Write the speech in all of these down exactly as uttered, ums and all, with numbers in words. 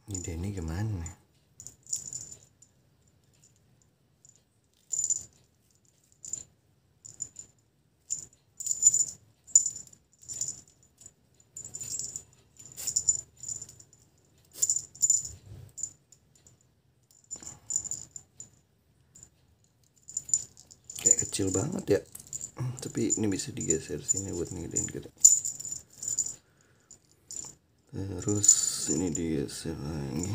Ide ini gimana? Kayak kecil banget ya. Tapi ini bisa digeser sini buat ngedein gitu. Terus ini digeser lagi.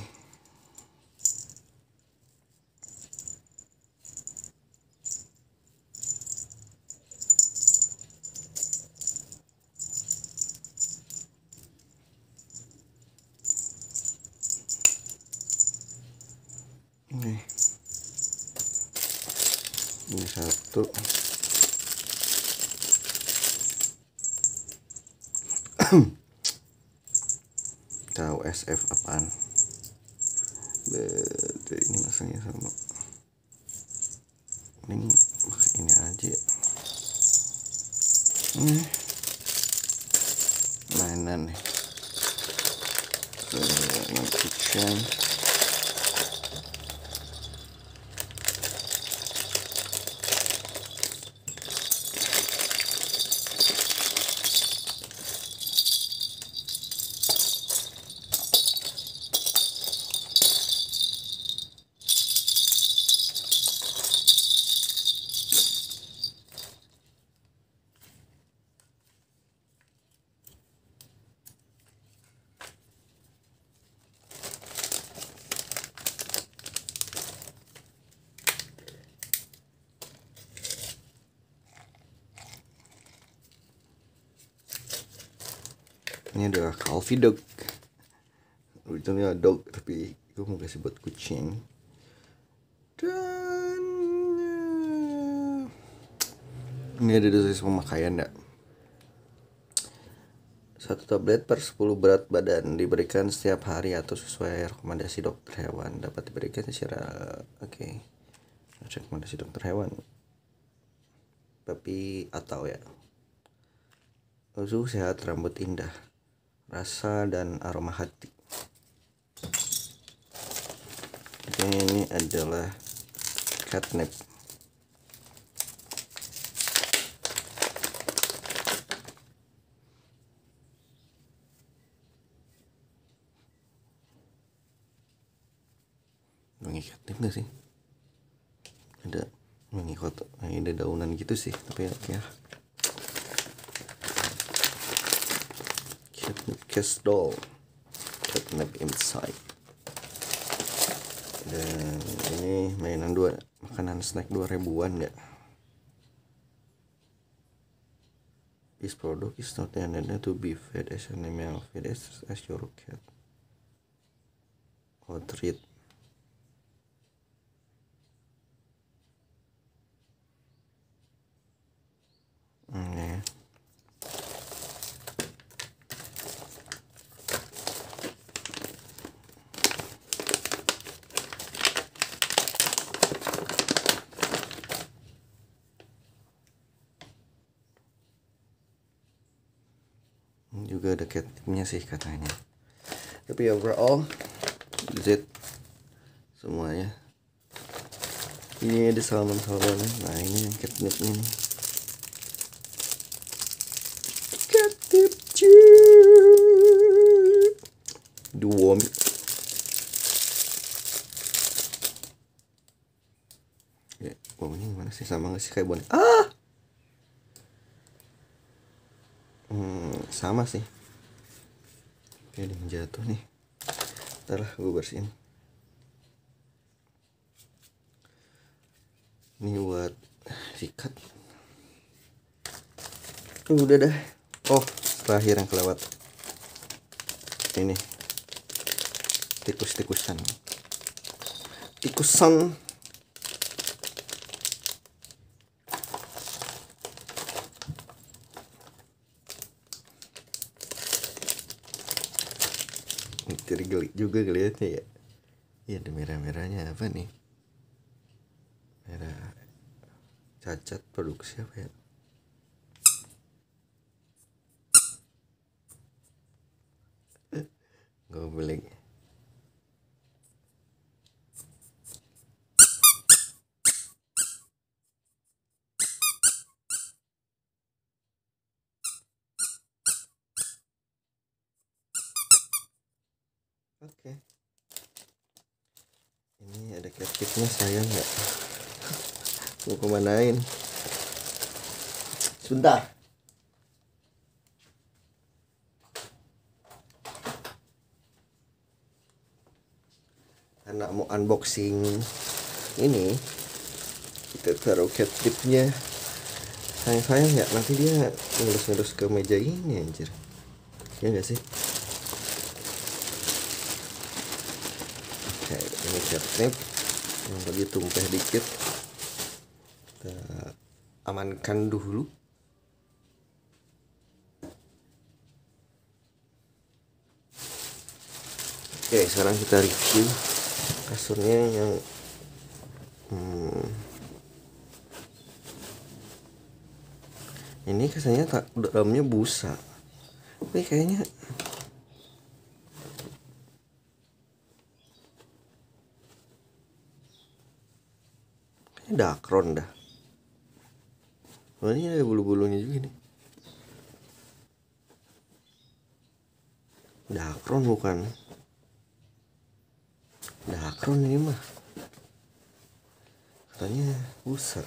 Oke. Ini satu. Tahu S F apaan? Be ini masanya sama. Ini pakai ini aja. Ini mainan nih. Kitchen. Ini adalah Calvi dog. Originalnya dog tapi gue mau kasih buat kucing. Dan ini ada dosis pemakaian ya. Satu tablet per sepuluh berat badan diberikan setiap hari atau sesuai rekomendasi dokter hewan. Dapat diberikan secara oke. Okay. Rekomendasi dokter hewan. Tapi atau ya. Tubuh sehat, rambut indah, rasa dan aroma hati. Oke, ini adalah catnip. Wangi catnip gak sih? Ada wangi kotor, ada daunan gitu sih, tapi ya, ya. Catnip case doll, catnip inside. Dan ini mainan dua, makanan snack dua ribuan ya. This product is not intended to be fed as an animal feed as, as your cat or treat. Oke. Juga ada catnipnya sih katanya, tapi overall Z semuanya. Ini ada salmon-salmon. Nah ini yang catnipnya nih. Catnip dua. Ya, baunya gimana sih, sama nggak sih kayak boneka? Ah, hmm, sama sih. Oke, dia jatuh nih. Ntar lah gue bersihin. Ini buat sikat. Udah dah. Oh, terakhir yang kelewat. Ini tikus-tikusan. Tikusan. Jadi geli juga kelihatannya ya. Iya, ada merah-merahnya apa nih? Merah cacat produksi apa ya? Gak boleh. Oke. Ini ada cat kitnya, sayang nggak? Mau kemanain? Sebentar. Karena mau unboxing ini, kita taruh cat tipnya. Sayang-sayang ya, nanti dia ngelus-ngelus ke meja ini anjir. Ya nggak sih? Oke, ini cat tip yang tadi tumpah dikit. Kita amankan dulu. Oke, sekarang kita review kasurnya yang hmm, ini kesannya tak dalamnya busa, tapi kayaknya kayaknya dakron dah. Oh, ini ada bulu-bulunya juga nih. Dakron bukan? Dakron ini mah. Katanya busa.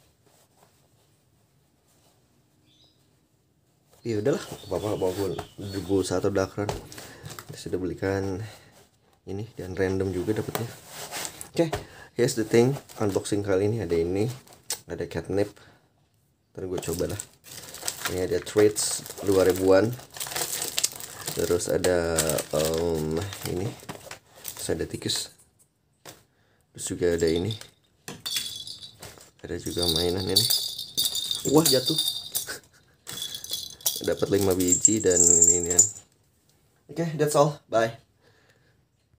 Ya udahlah, apa-apa maupun busa atau dakron. Kita sudah belikan ini dan random juga dapatnya. Oke, okay, here's the thing. Unboxing kali ini ada ini, ada catnip. Ntar gue coba lah. Ini ada treats dua ribuan. Terus ada um, ini, terus ada tikus. Terus juga ada ini. Ada juga mainan ini. Wah, jatuh. Dapat lima biji dan ini ini. Oke, okay, that's all. Bye.